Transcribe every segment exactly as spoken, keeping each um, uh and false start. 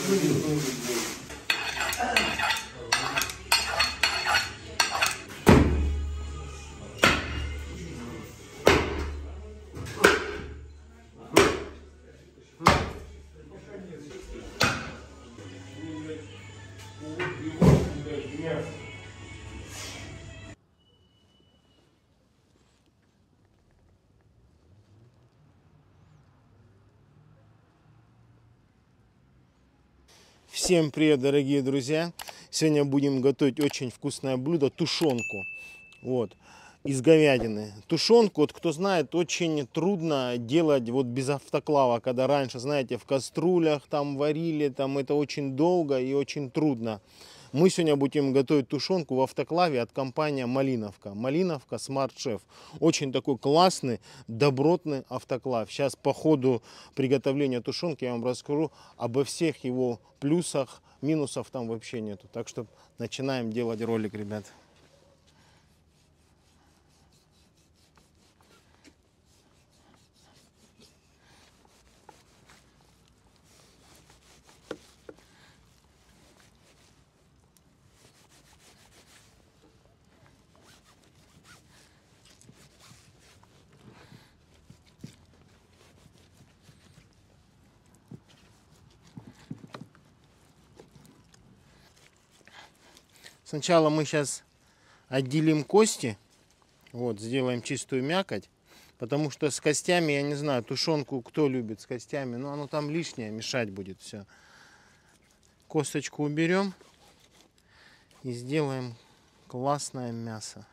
Всем привет, дорогие друзья! Сегодня будем готовить очень вкусное блюдо, тушенку. Вот, из говядины. Тушенку, вот кто знает, очень трудно делать вот без автоклава, когда раньше, знаете, в кастрюлях там варили, там это очень долго и очень трудно. Мы сегодня будем готовить тушенку в автоклаве от компании Малиновка. Малиновка Smart Chef. Очень такой классный, добротный автоклав. Сейчас по ходу приготовления тушенки я вам расскажу обо всех его плюсах, минусов там вообще нету. Так что начинаем делать ролик, ребят. Сначала мы сейчас отделим кости, вот, сделаем чистую мякоть, потому что с костями, я не знаю, тушенку кто любит с костями, но оно там лишнее, мешать будет все. Косточку уберем и сделаем классное мясо.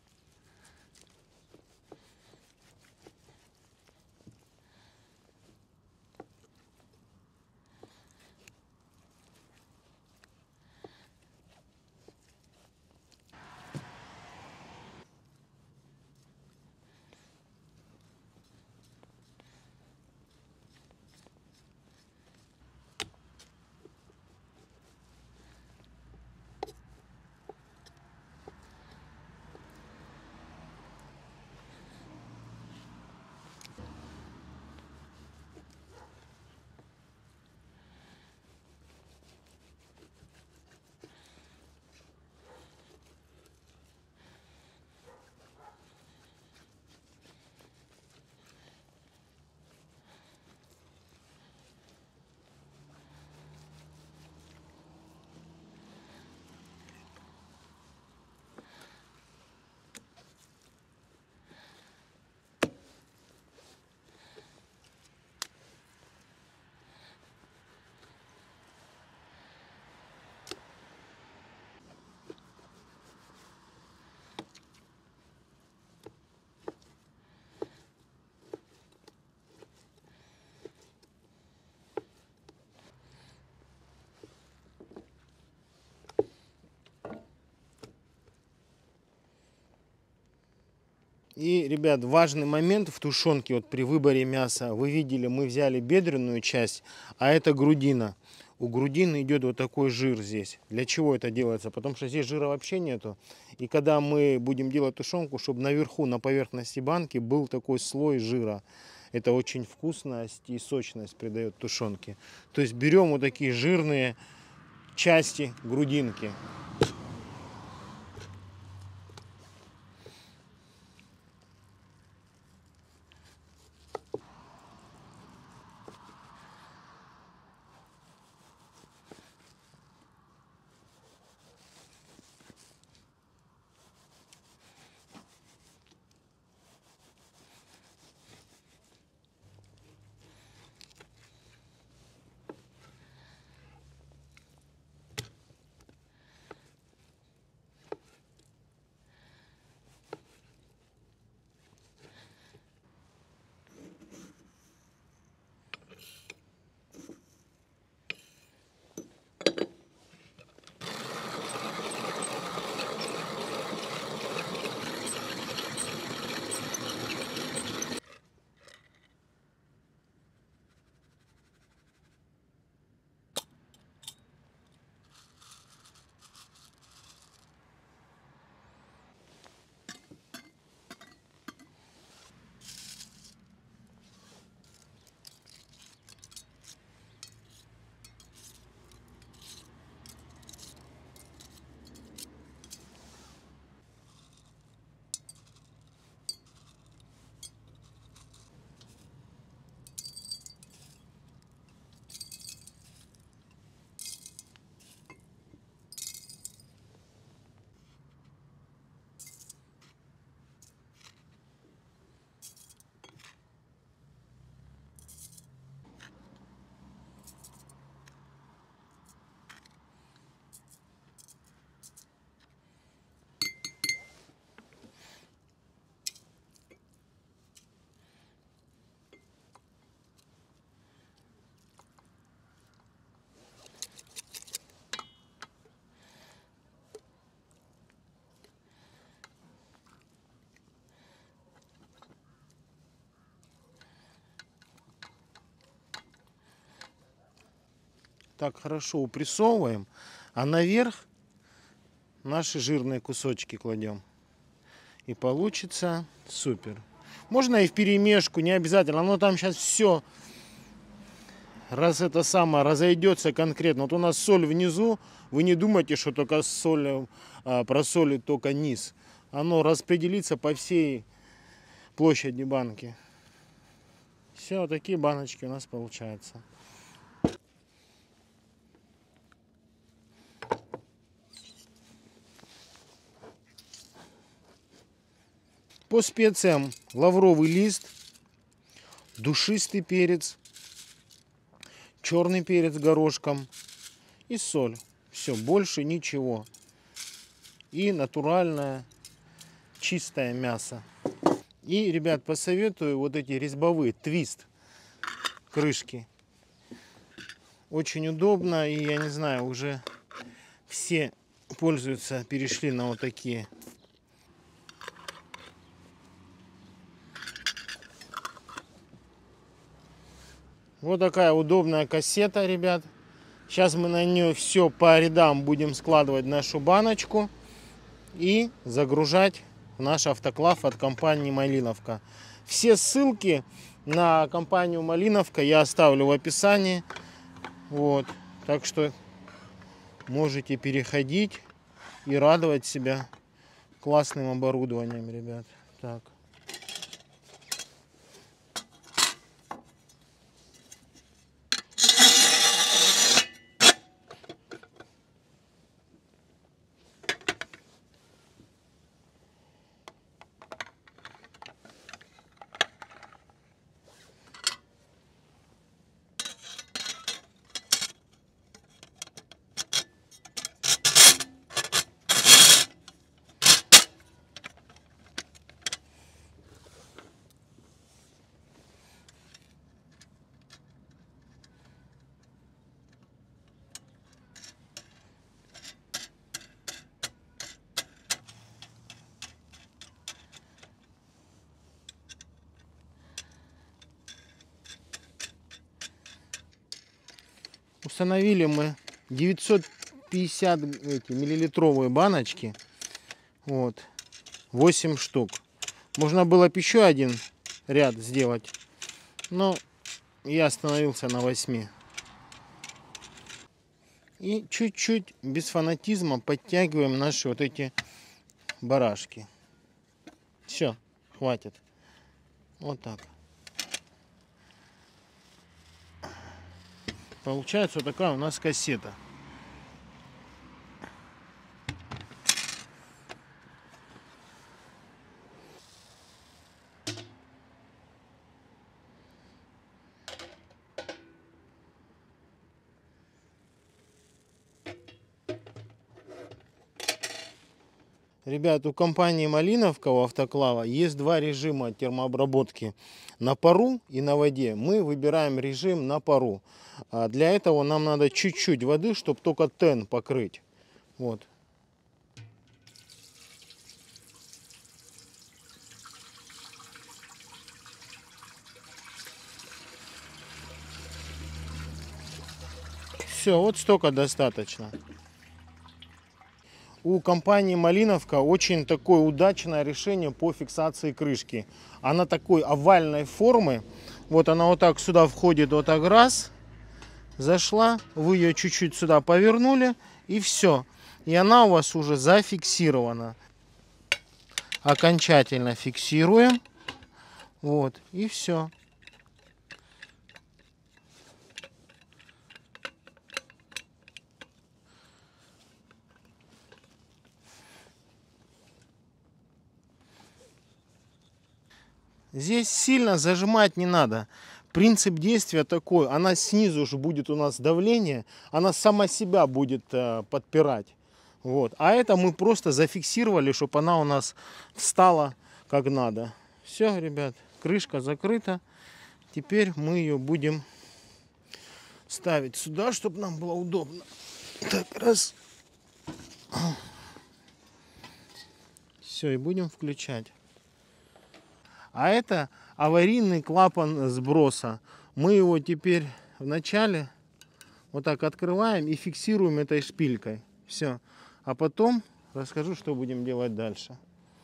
И, ребят, важный момент в тушенке, вот при выборе мяса, вы видели, мы взяли бедренную часть, а это грудина. У грудины идет вот такой жир здесь. Для чего это делается? Потому что здесь жира вообще нету. И когда мы будем делать тушенку, чтобы наверху, на поверхности банки был такой слой жира. Это очень вкусность и сочность придает тушенке. То есть берем вот такие жирные части грудинки. так хорошо упрессовываем, а наверх наши жирные кусочки кладем. И получится супер. Можно и вперемешку, не обязательно. Оно там сейчас все раз это самое разойдется конкретно. Вот у нас соль внизу. Вы не думайте, что только соль, а, просолит только низ. Оно распределится по всей площади банки. Все, вот такие баночки у нас получаются. По специям: лавровый лист, душистый перец, черный перец горошком и соль. Все, больше ничего. И натуральное чистое мясо. И, ребят, посоветую вот эти резьбовые, твист крышки. Очень удобно, и я не знаю, уже все пользуются, перешли на вот такие. Вот такая удобная кассета, ребят. Сейчас мы на нее все по рядам будем складывать нашу баночку и загружать в наш автоклав от компании Малиновка. Все ссылки на компанию Малиновка я оставлю в описании. Вот. Так что можете переходить и радовать себя классным оборудованием, ребят. Так. Установили мы девятьсот пятьдесят эти миллилитровые баночки. Вот. восемь штук. Можно было бы еще один ряд сделать, но я остановился на восьми. И чуть-чуть без фанатизма подтягиваем наши вот эти барашки. Все, хватит. Вот так. Получается вот такая у нас кассета. Ребят, у компании Малиновка, у автоклава, есть два режима термообработки: на пару и на воде. Мы выбираем режим на пару. А для этого нам надо чуть-чуть воды, чтобы только тен покрыть. Вот. Все, вот столько достаточно. У компании Малиновка очень такое удачное решение по фиксации крышки. Она такой овальной формы. Вот она вот так сюда входит, вот так раз. Зашла, вы ее чуть-чуть сюда повернули, и все. И она у вас уже зафиксирована. Окончательно фиксируем. Вот, и все. Здесь сильно зажимать не надо. Принцип действия такой: она снизу же будет у нас давление, она сама себя будет э, подпирать. Вот. А это мы просто зафиксировали, чтобы она у нас встала как надо. Все, ребят, крышка закрыта. Теперь мы ее будем ставить сюда, чтобы нам было удобно. Так, раз. Все, и будем включать. А это аварийный клапан сброса. Мы его теперь вначале Вот так открываем и фиксируем этой шпилькой. Все. А потом расскажу, что будем делать дальше.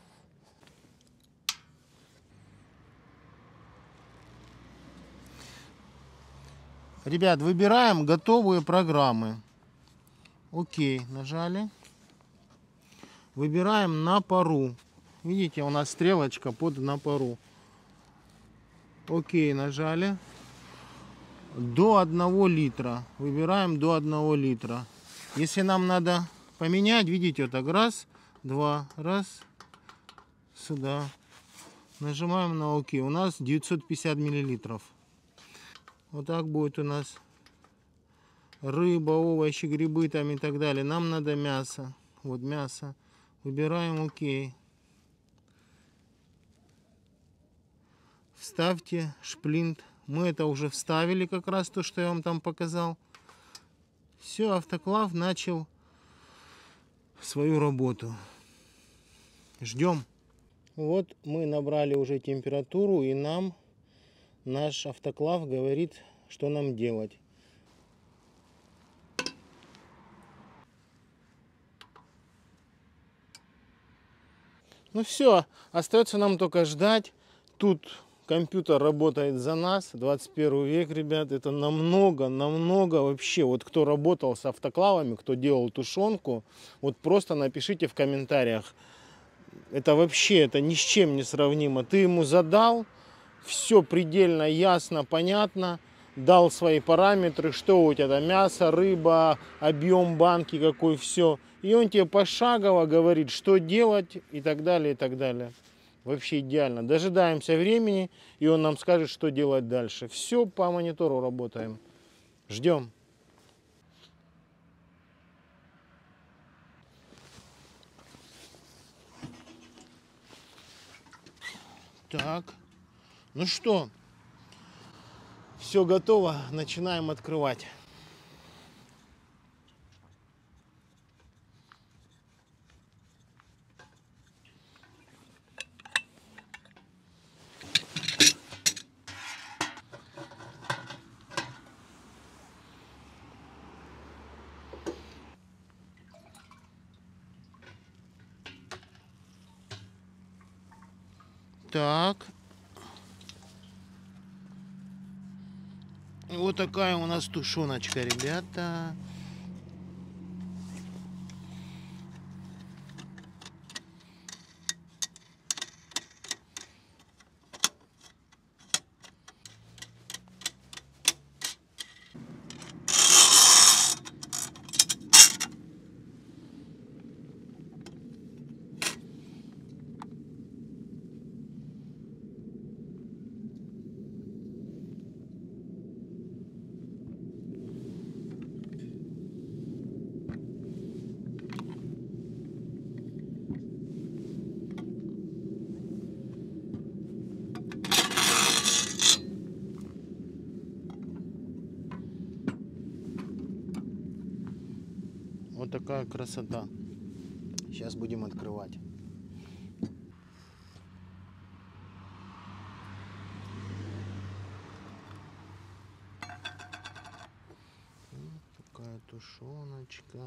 Ребят, выбираем готовые программы. Окей, нажали. Выбираем на пару. Видите, у нас стрелочка под на пару. Окей, нажали. До одного литра. Выбираем до одного литра. Если нам надо поменять, видите, вот так раз, два, раз, сюда. Нажимаем на ОК. У нас девятьсот пятьдесят миллилитров. Вот так будет у нас рыба, овощи, грибы там и так далее. Нам надо мясо. Вот мясо. Выбираем ОК. Вставьте шплинт. Мы это уже вставили, как раз то, что я вам там показал. Все, автоклав начал свою работу. Ждем. Вот мы набрали уже температуру, и нам наш автоклав говорит, что нам делать. Ну все, остается нам только ждать. Тут компьютер работает за нас. двадцать первый век, ребят, это намного, намного вообще. Вот кто работал с автоклавами, кто делал тушенку, вот просто напишите в комментариях. Это вообще, это ни с чем не сравнимо. Ты ему задал, все предельно ясно, понятно, дал свои параметры, что у тебя там мясо, рыба, объем банки какой, все. И он тебе пошагово говорит, что делать и так далее, и так далее. Вообще идеально. Дожидаемся времени, и он нам скажет, что делать дальше. Все по монитору работаем. Ждем. Так. Ну что, все готово. Начинаем открывать. Так. И вот такая у нас тушеночка, ребята. Вот такая красота. Сейчас будем открывать. Вот такая тушеночка.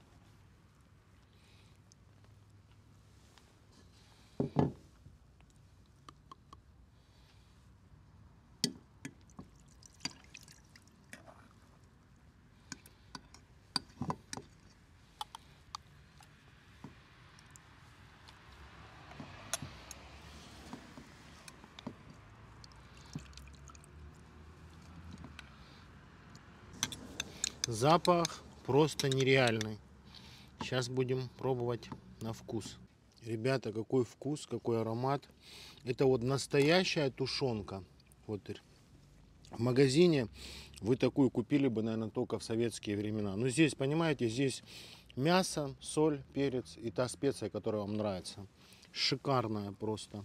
Запах просто нереальный. Сейчас будем пробовать на вкус. Ребята, какой вкус, какой аромат. Это вот настоящая тушенка. Вот в магазине вы такую купили бы, наверное, только в советские времена. Но здесь, понимаете, здесь мясо, соль, перец и та специя, которая вам нравится. Шикарная просто.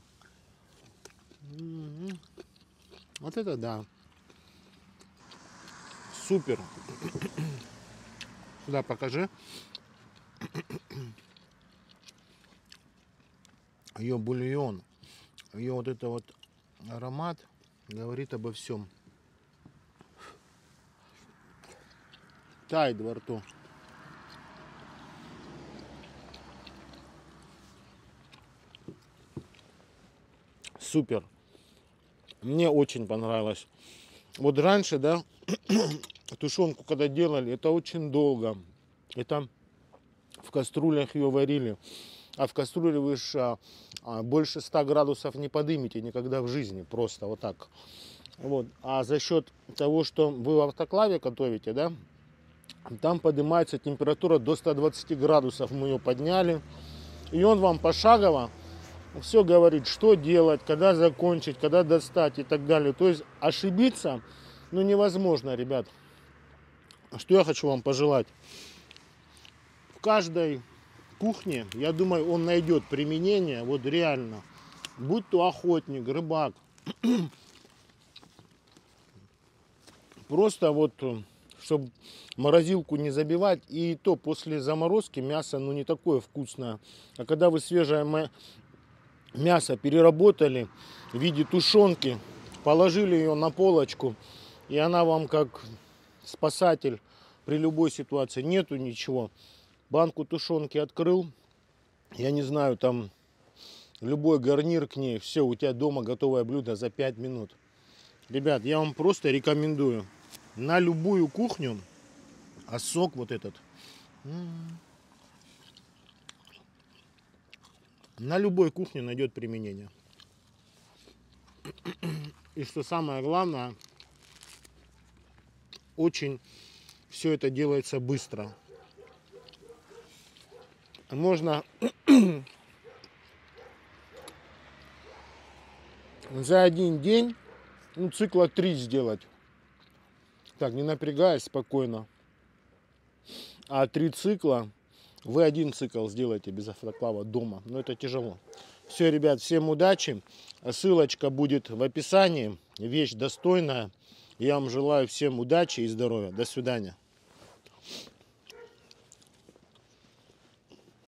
Вот это да. Супер. Сюда покажи. Ее бульон, ее вот это вот аромат говорит обо всем. Тает во рту. Супер. Мне очень понравилось. Вот раньше, да, тушенку когда делали, это очень долго. Это в кастрюлях ее варили. А в кастрюле вы ж а, а, больше ста градусов не подымете никогда в жизни. Просто вот так. Вот. А за счет того, что вы в автоклаве готовите, да, там поднимается температура до ста двадцати градусов. Мы ее подняли. И он вам пошагово все говорит, что делать, когда закончить, когда достать и так далее. То есть ошибиться, ну, невозможно, ребят. Что я хочу вам пожелать. В каждой кухне, я думаю, он найдет применение, вот реально. Будь то охотник, рыбак. Просто вот, чтобы морозилку не забивать. И то после заморозки мясо, ну, не такое вкусное. А когда вы свежее мясо переработали в виде тушенки, положили ее на полочку, и она вам как спасатель при любой ситуации. Нету ничего. Банку тушенки открыл, я не знаю, там любой гарнир к ней, все, у тебя дома готовое блюдо за пять минут. Ребят, я вам просто рекомендую на любую кухню, а сок вот этот, на любой кухне найдет применение. И что самое главное, очень все это делается быстро. Можно за один день, ну, цикла три сделать. Так, не напрягаясь, спокойно. А три цикла, вы один цикл сделаете без автоклава дома. Но это тяжело. Все, ребят, всем удачи. Ссылочка будет в описании. Вещь достойная. Я вам желаю всем удачи и здоровья. До свидания.